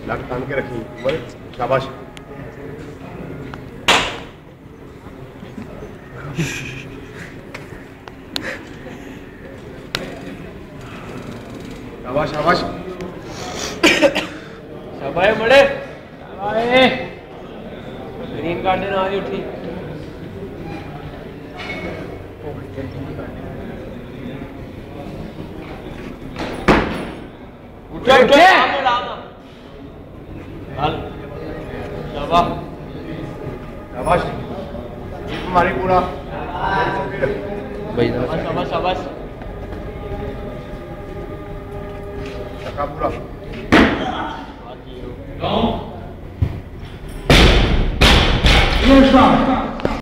Luck तान के रखी उमर, शाबाश। शाबाश शाबाश शाबाश मड़े, शाबाश। ग्रीन कार्ड देना आज उठी। उठे उठे हाल शाबाश शाबाश हमारी पूरा भाई शाबाश शाबाश चक्का पूरा Yes, sir.